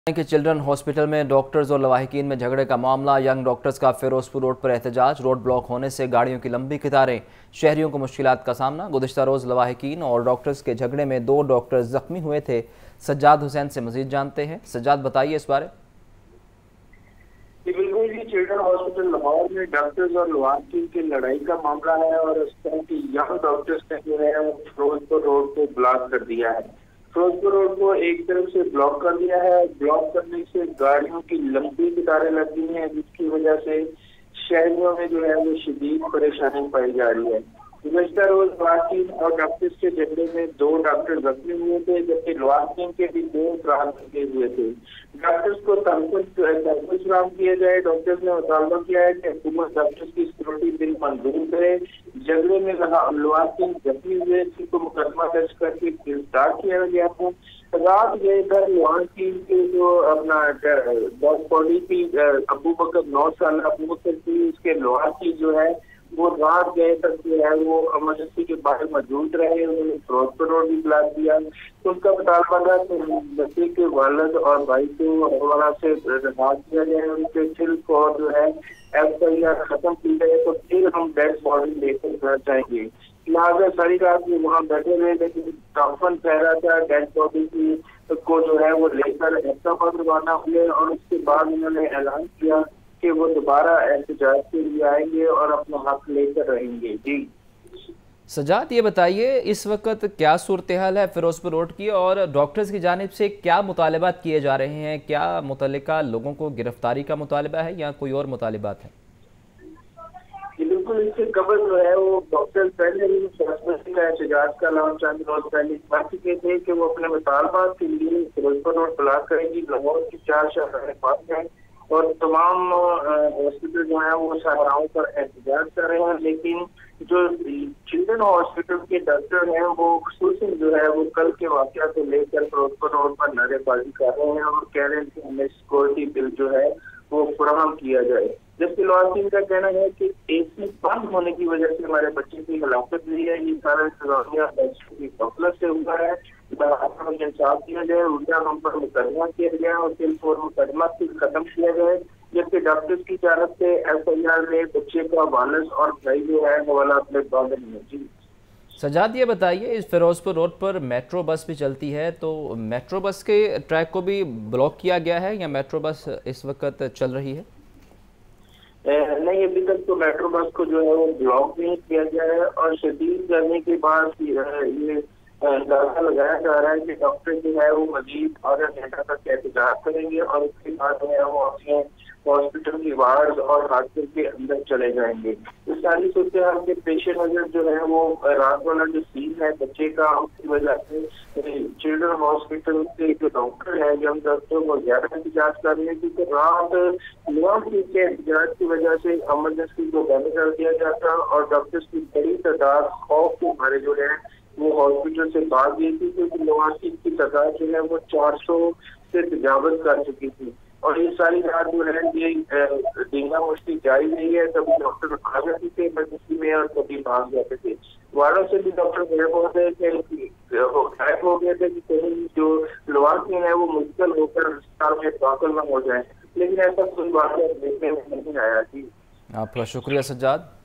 के children hospital में doctors और लवाहिकीन में झगड़े का मामला। यंग डॉक्टर्स का फिरोजपुर रोड पर एहतजाज। रोड ब्लॉक होने से गाड़ियों की लंबी कतारें, शहरियों को मुश्किलात का सामना। गुज़िश्ता रोज लवाहिकीन और डॉक्टर्स के झगड़े में 2 डॉक्टर्स जख्मी हुए थे। सज्जाद हुसैन से मजीद जानते हैं। सज्जाद, बताइए इस बारे। बिल्कुल जी, चिल्ड्रन हॉस्पिटल लाहौर में डॉक्टर्स और लवाहिकीन की लड़ाई का मामला है और इस तरह की यंग डॉक्टर्स ने जो है वो फिरोजपुर रोड को ब्लॉक कर दिया है। फिरोजपुर रोड को एक तरफ से ब्लॉक कर दिया है। ब्लॉक करने से गाड़ियों की लंबी कतारें लग गई हैं, जिसकी वजह से शहरों में जो है वो शदीद परेशानी पाई जा रही है। गुज़िश्ता रोज लवाहिकीन और डॉक्टर्स के झगड़े में 2 डॉक्टर जख्मी हुए थे, जबकि लवाहिकीन के भी 2 प्राण लगे हुए थे। डॉक्टर्स को तहफ़्फ़ुज़ फराहम किया जाए। डॉक्टर्स ने मुतालबा किया है कि हुकूमत डॉक्टर्स की सिक्योरिटी बिल मंजूर करे। झगड़े में लवाहिकीन जख्मी हुए को मुकदमा दर्ज करके गिरफ्तार किया गया था। रात गए पर लवाहिकीन के जो अपना डेड बॉडी की अबू बकर 9 साल अबू बकर की उसके लवाहिकीन जो है वो रात गए तक जो है वो इमरजेंसी के बाहर मौजूद रहे। उन्होंने फिरोजपुर रोड भी ब्लॉक दिया। उनका मुतालबा था कि बच्चे के वालिद और भाई को हवाला से रिहा किया जाए, उनके सिल्क और जो है FIR खत्म की जाए, तो फिर हम डेड बॉडी लेकर घर जाएंगे। लिहाजा सारी रात में वहाँ बैठे रहे, लेकिन काफन ठहरा था डेड बॉडी की को जो है वो लेकर हैदराबाद रवाना हुए और उसके बाद उन्होंने ऐलान किया कि वो दोबारा एहतजाज के लिए आएंगे और अपना हक लेकर रहेंगे। जी सज्जाद, ये बताइए इस वक्त क्या सूरत हाल है फिरोजपुर रोड की और डॉक्टर्स की जानिब से क्या मुतालबात किए जा रहे हैं? क्या मुतल्लिका लोगों को गिरफ्तारी का मुतालबा है या कोई और मुतालबात है? बिल्कुल, इससे कबल जो है वो डॉक्टर पहले ही का एहतजाज का ऐलान चंद रोज पहले कर चुके थे कि वो अपने मुतालबात के लिए फिरोजपुर रोड ब्लॉक करेंगी। लाहौर की 4 शहर पास हैं और तमाम हॉस्पिटल जो है वो शाहराहों पर एहतजाज कर रहे हैं, लेकिन जो चिल्ड्रन हॉस्पिटल के डॉक्टर हैं वो खुसूसन जो है वो कल के वाक़या को लेकर फिरोजपुर रोड पर नारेबाजी कर रहे हैं और कह रहे हैं कि हमें सिक्योरिटी बिल जो है वो फराहम किया जाए। जबकि लवाहिकीन का कहना है कि AC बंद होने की वजह से हमारे बच्चे की हलाकत हुई है। ये सारा इंतजामिया की गफलत से हुआ है। इंसाफ दिया जाए, उल्टा हम पर मुकदमा किया गया और फिर मुकदमा खत्म किया जाए। जबकि डॉक्टर्स की जानब से FIR में बच्चे का वालिद और भाई जो है हवाला अपने बांधे हैं। जी सज्जाद, ये बताइए इस फिरोजपुर रोड पर मेट्रो बस भी चलती है, तो मेट्रो बस के ट्रैक को भी ब्लॉक किया गया है या मेट्रो बस इस वक्त चल रही है? नहीं, अभी तक तो मेट्रो बस को जो है वो ब्लॉक नहीं किया गया है और शदीद गर्मी के बाद ये अंदाजा लगाया जा रहा है कि डॉक्टर जो है वो मजीद आधा घंटा तक एहतजाज करेंगे और उसके बाद जो है वो अपने हॉस्पिटल की वार्ड और हॉस्पिटल के अंदर चले जाएंगे। इस सारी सूरत हाल के पेश नजर जो है वो रात वाला जो सीन है बच्चे का, उसकी वजह से चिल्ड्रन हॉस्पिटल के जो डॉक्टर है यंग डॉक्टर वो ज्यादा एहतजाज कर रहे हैं, क्योंकि रात लॉकडाउन के एहतजाज की वजह से इमरजेंसी को बंद कर दिया जाता और डॉक्टर्स की बड़ी तादाद खौफ के मारे जो है वो हॉस्पिटल से भाग गई थी, क्योंकि लवाहिकीन की तादाद जो है वो 400 से तजावज कर चुकी थी। और ये सारी रात जो है ये डींगा मुश्ती जारी नहीं है। कभी डॉक्टर आ जाते थे इमरजेंसी में और कभी भाग जाते थे। वार्डों से भी डॉक्टर गायब हो गए थे कि कहीं जो लवाहिकीन है वो मुश्किल होकर अस्पताल में दाखिल न हो जाए, लेकिन ऐसा कोई वाक़या देखने में नहीं आया। जी आपका शुक्रिया सज्जाद।